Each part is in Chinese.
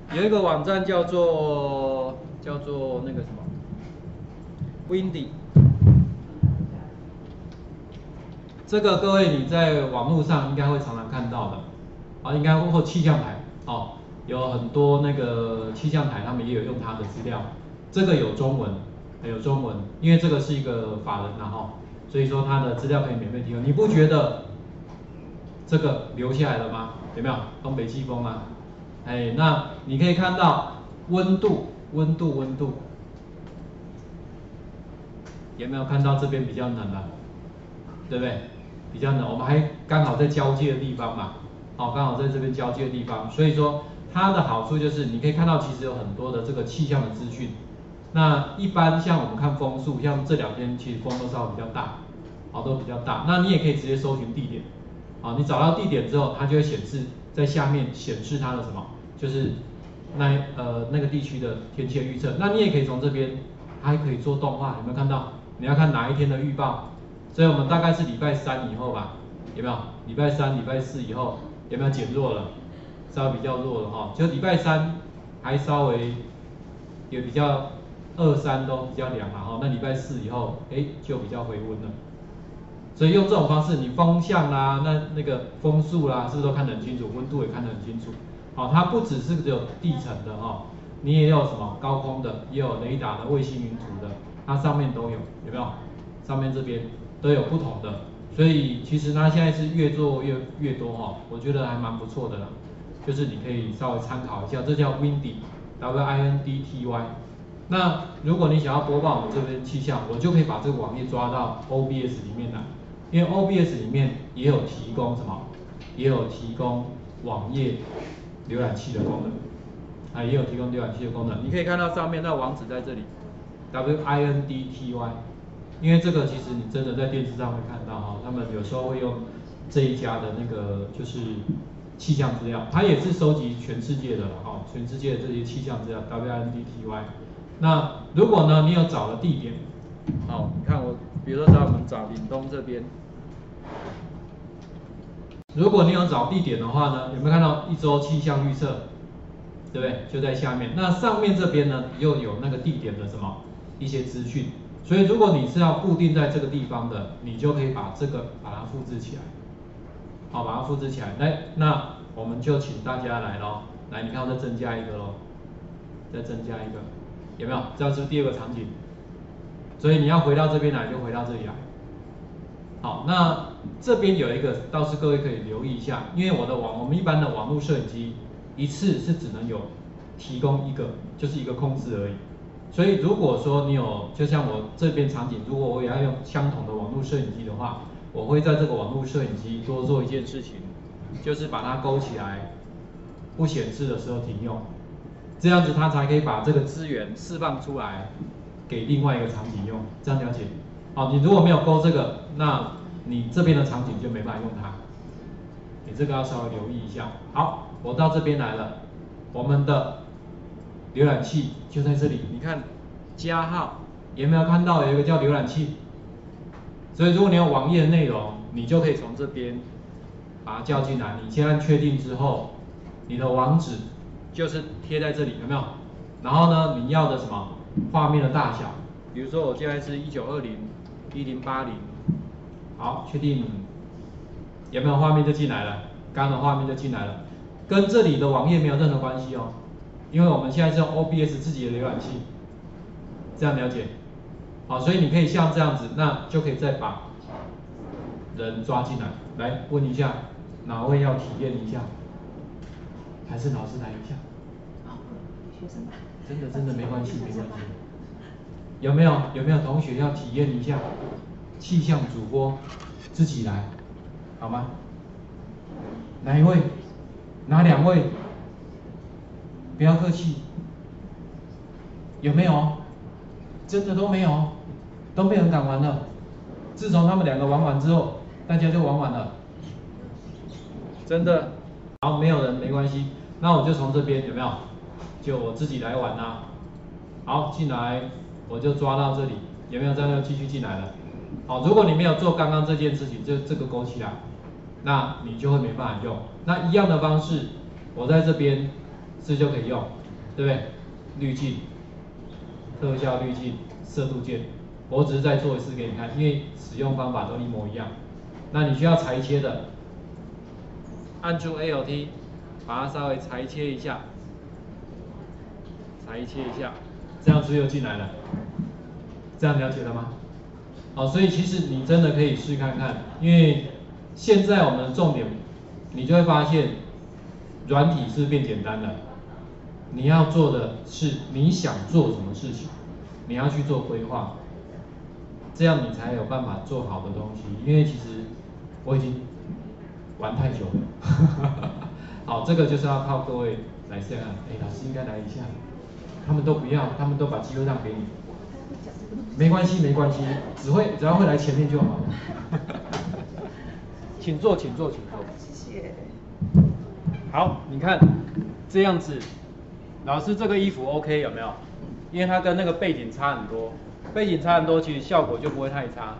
有一个网站叫做那个什么 Windy， 这个各位你在网络上应该会常常看到的，啊，应该或气象台，哦，有很多那个气象台他们也有用它的资料，这个有中文，因为这个是一个法人然后，所以说它的资料可以免费提供，你不觉得这个留下来了吗？有没有东北季风啊？哎，那你可以看到温度，有没有看到这边比较冷啊？对不对？比较冷，我们还刚好在交界的地方嘛，好，刚好在这边交界的地方，所以说它的好处就是你可以看到其实有很多的这个气象的资讯。那一般像我们看风速，像这两天其实风都稍微比较大，好，都比较大。那你也可以直接搜寻地点，好，你找到地点之后，它就会显示在下面显示它的什么，就是那个地区的天气的预测。那你也可以从这边，它还可以做动画，有没有看到？你要看哪一天的预报？所以我们大概是礼拜三以后吧，有没有？礼拜三、礼拜四以后有没有减弱了？稍微比较弱了哈，就礼拜三还稍微也比较二三都比较凉了哈，那礼拜四以后就比较回温了。所以用这种方式，你风向啦、那个风速啦，是不是都看得很清楚？温度也看得很清楚。好，它不只是只有地层的哈，你也有什么高空的，也有雷达的、卫星云图的，它上面都有，有没有？上面这边都有不同的，所以其实它现在是越做越多哈，我觉得还蛮不错的啦。就是你可以稍微参考一下，这叫 Windy，WINDTY。那如果你想要播报我们这边气象，我就可以把这个网页抓到 OBS 里面来，因为 OBS 里面也有提供什么，也有提供网页浏览器的功能，啊，也有提供浏览器的功能。你可以看到上面那网址在这里 ，WINDTY。因为这个其实你真的在电视上会看到哈，他们有时候会用这一家的那个就是气象资料，它也是收集全世界的哈，全世界的这些气象资料 WINDTY。那如果呢你有找了地点，好，你看我比如说我们找岭东这边，如果你有找地点的话呢，有没有看到一周气象预测，对不对？就在下面。那上面这边呢又有那个地点的什么一些资讯。所以如果你是要固定在这个地方的，你就可以把这个把它复制起来，好，把它复制起来。来，那我们就请大家来咯，来，你看我再增加一个咯，再增加一个，有没有？这样是不是第二个场景？所以你要回到这边来，就回到这里来。好，那这边有一个，倒是各位可以留意一下，因为我们一般的网络摄影机一次是只能有提供一个，就是一个控制而已。所以如果说你有，就像我这边场景，如果我也要用相同的网络摄影机的话，我会在这个网络摄影机多做一件事情，就是把它勾起来，不显示的时候停用，这样子它才可以把这个资源释放出来，给另外一个场景用，这样了解？好，你如果没有勾这个，那你这边的场景就没办法用它，你这个要稍微留意一下。好，我到这边来了，我们的浏览器就在这里，你看加号有没有看到有一个叫浏览器？所以如果你有网页的内容，你就可以从这边把它叫进来。你先按确定之后，你的网址就是贴在这里，有没有？然后呢，你要的什么画面的大小？比如说我现在是19201080，好，确定，有没有画面就进来了？刚刚的画面就进来了，跟这里的网页没有任何关系哦。因为我们现在是用 OBS 自己的浏览器，这样了解？好，所以你可以像这样子，那就可以再把人抓进来，来问一下哪位要体验一下，还是老师来一下？ 学生吧。 真的没关系，没关系。有没有同学要体验一下气象主播自己来，好吗？哪一位？哪两位？不要客气。有没有？真的都没有，都没有人敢玩了。自从他们两个玩完之后，大家就玩完了。真的。好，没有人没关系，那我就从这边有没有？就我自己来玩啦。好，进来我就抓到这里，有没有？这样就继续进来了。好，如果你没有做刚刚这件事情，就这个勾起来，那你就会没办法用。那一样的方式，我在这边是就可以用，对不对？滤镜、特效滤镜、色度键，我只是再做一次给你看，因为使用方法都一模一样。那你需要裁切的，按住 Alt， 把它稍微裁切一下，裁切一下，这样子又进来了。这样了解了吗？好，所以其实你真的可以试看看，因为现在我们的重点，你就会发现，软体是变简单了。你要做的是你想做什么事情，你要去做规划，这样你才有办法做好的东西。因为其实我已经玩太久了，好，这个就是要靠各位来试看。哎，老师应该来一下，他们都不要，他们都把机会让给你。没关系，没关系，只要会来前面就好了。请坐，请坐，请坐。 谢谢。 好，你看这样子，老师这个衣服 OK 有没有？因为它跟那个背景差很多，背景差很多，其实效果就不会太差。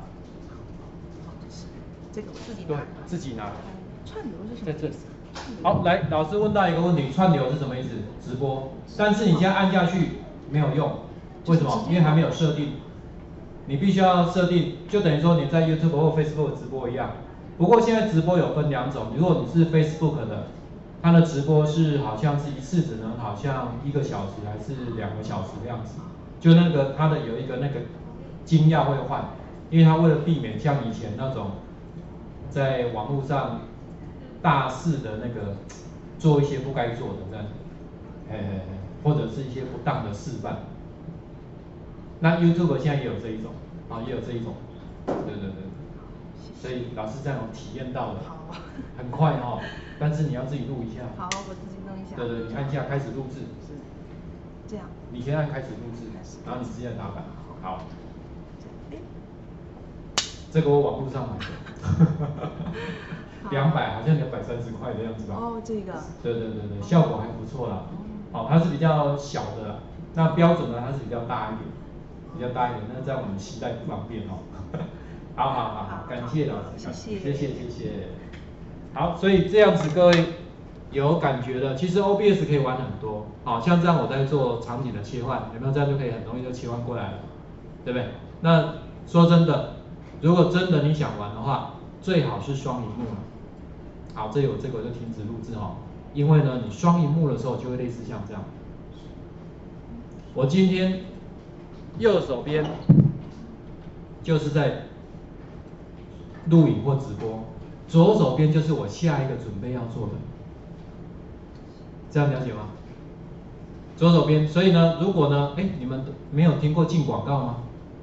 这个我自己拿。 对，自己拿。 串流是什么？在这里。 好，来，老师问到一个问题，串流是什么意思？直播，但是你现在按下去没有用，为什么？因为还没有设定。你必须要设定，就等于说你在 YouTube 或 Facebook 直播一样。不过现在直播有分两种，如果你是 Facebook 的，它的直播是好像是一次只能好像1个小时还是2个小时的样子，就那个它的有一个那个金钥会换，因为它为了避免像以前那种在网络上大肆的那个做一些不该做的这样，或者是一些不当的示范。那 YouTube 现在也有这一种，啊，也有这一种，对，所以老师这样有体验到了，很快哦，但是你要自己录一下。 好，我自己弄一下。 对，你按下开始录制。 是。这样。 你先按开始录制，然后你直接打板。好。这个我网络上买的，200好像230块的样子吧。 哦，这个。对， 效果还不错啦。好，它是比较小的啦，那标准的它是比较大一点。那在我们携带不方便哦。好，感谢老师，谢谢。好，所以这样子各位有感觉了，其实 OBS 可以玩很多，好像这样我在做场景的切换，有没有？这样就可以很容易就切换过来了，对不对？那说真的，如果真的你想玩的话，最好是双萤幕。好，这个我就停止录制哦，因为呢，你双萤幕的时候就会类似像这样。我今天右手边就是在录影或直播，左手边就是我下一个准备要做的，这样了解吗？左手边，所以呢，如果呢，你们没有听过进广告吗？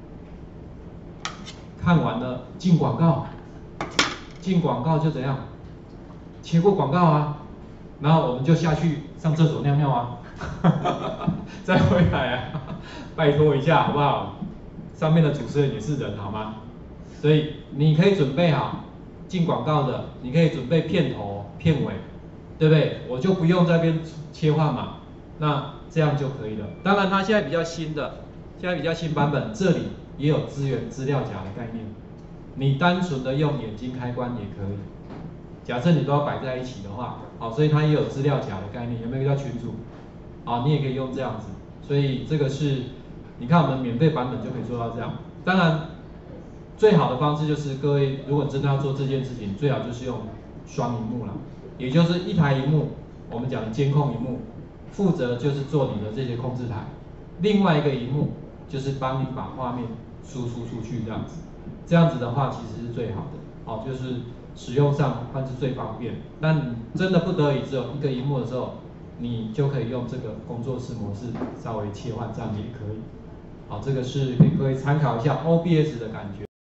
看完了进广告，进广告就怎样？切过广告啊，然后我们就下去上厕所尿尿啊，再回来啊，拜托一下好不好？上面的主持人也是人好吗？所以你可以准备好进广告的，你可以准备片头、片尾，对不对？我就不用在这边切换嘛，那这样就可以了。当然它现在比较新版本，这里也有支援资料夹的概念，你单纯的用眼睛开关也可以。假设你都要摆在一起的话，好，所以它也有资料夹的概念，有没有叫群组？好，你也可以用这样子，所以这个是，你看我们免费版本就可以做到这样。当然，最好的方式就是各位，如果真的要做这件事情，最好就是用双萤幕啦，也就是一台萤幕，我们讲的监控萤幕，负责就是做你的这些控制台，另外一个萤幕就是帮你把画面输出出去这样子，这样子的话其实是最好的，好，就是使用上算是最方便。但真的不得已只有一个萤幕的时候，你就可以用这个工作室模式稍微切换，这样也可以。好，这个是给各位参考一下 OBS 的感觉。